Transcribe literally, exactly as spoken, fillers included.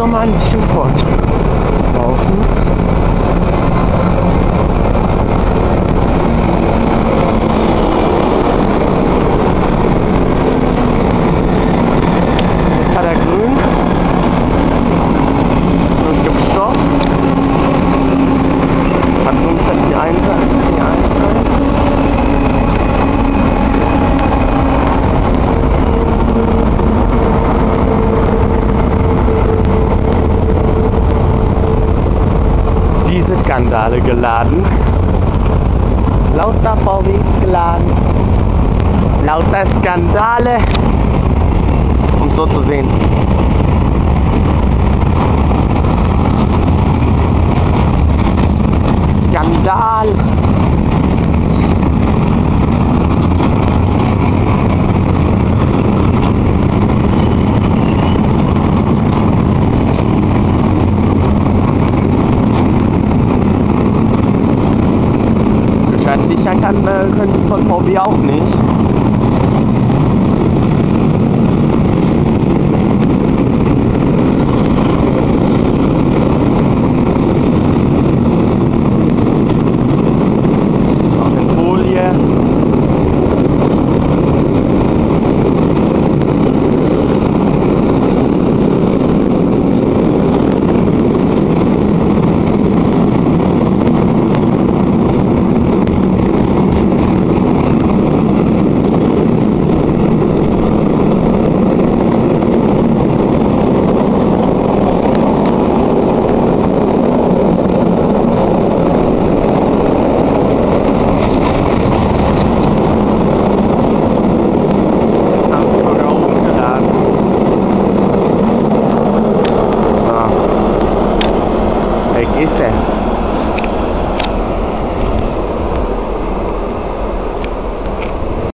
mal ein bisschen fortlaufen. Jetzt hat er grün. Und gestoppt. Hat uns jetzt die Einseite, die Einseite. Diese Skandale geladen. Lauter V W geladen. Lauter Skandale. Um so zu sehen. Skandal.